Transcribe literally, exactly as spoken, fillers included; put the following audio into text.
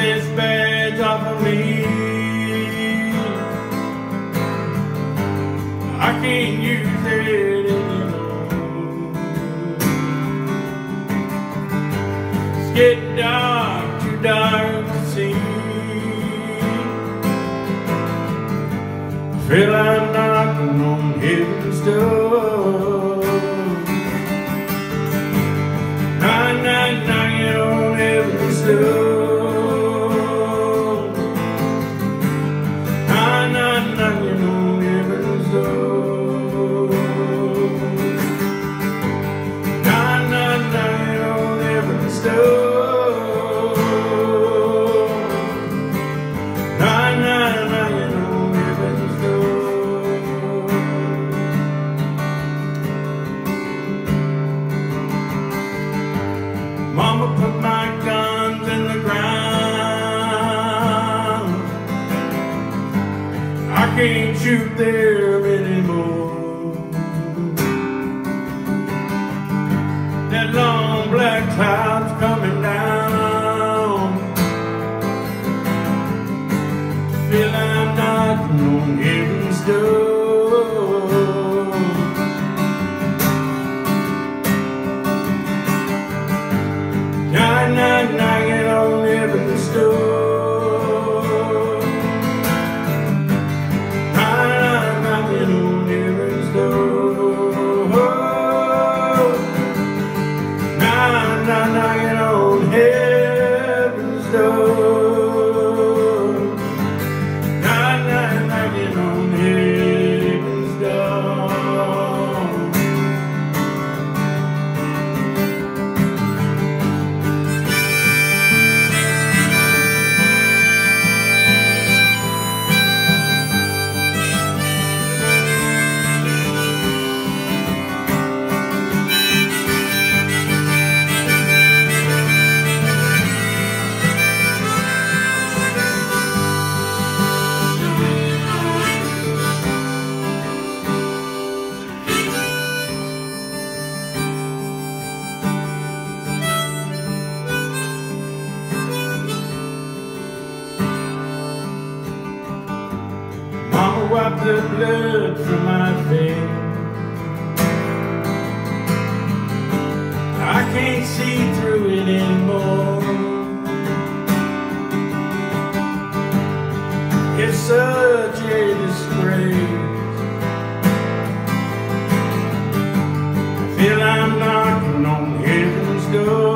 this badge off of me. I can't use it anymore. It's getting dark, too dark to see. I feel I'm knocking on heaven's door. Knock, knock, knocking on heaven's door. Knock, knock, knocking on heaven's door. Knock, knock, knocking on heaven's door. Knock, knock, knocking on heaven's door. Mama put my guns in the ground. I can't shoot them anymore. That long black cloud's coming down. Feel I'm knocking on heaven's door. Knock, knock, knocking on heaven's door. Knock, knock, knocking on heaven's door. Knock, knock, knocking on heaven's door. Knock, knock, knocking on heaven's door. Mama wiped the blood from my face. I can't see through it anymore. It's such a disgrace. I feel I'm knocking on heaven's door.